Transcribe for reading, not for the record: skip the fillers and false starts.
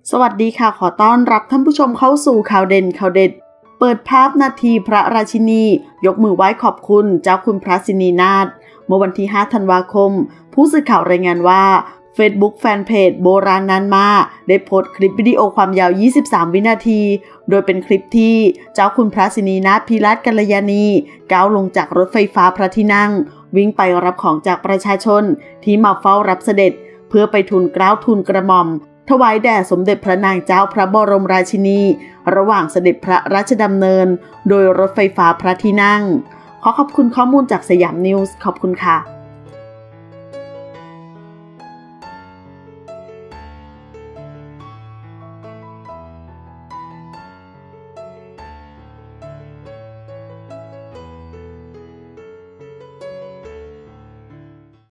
สวัสดีค่ะขอต้อนรับท่านผู้ชมเข้าสู่ข่าวเด่นข่าวเด็ดเปิดภาพนาทีพระราชินียกมือไหว้ขอบคุณเจ้าคุณพระสินีนาถเมื่อวันที่ 5 ธันวาคมผู้สื่อข่าวรายงานว่า Facebook แฟนเพจโบราณนานมาได้โพสต์คลิปวิดีโอความยาว 23 วินาที โดยเป็นคลิปที่เจ้าคุณพระสินีนาถพิราชกัลยาณีก้าวลงจากรถไฟฟ้าพระที่นั่งวิ่งไปรับของจากประชาชนที่มาเฝ้ารับเสด็จเพื่อไปทูลเกล้าทูลกระหม่อมถวายแด่สมเด็จพระนางเจ้าพระบรมราชินีระหว่างเสด็จพระราชดำเนินโดยรถไฟฟ้าพระที่นั่งขอขอบคุณข้อมูลจากสยามนิวส์ขอบคุณค่ะ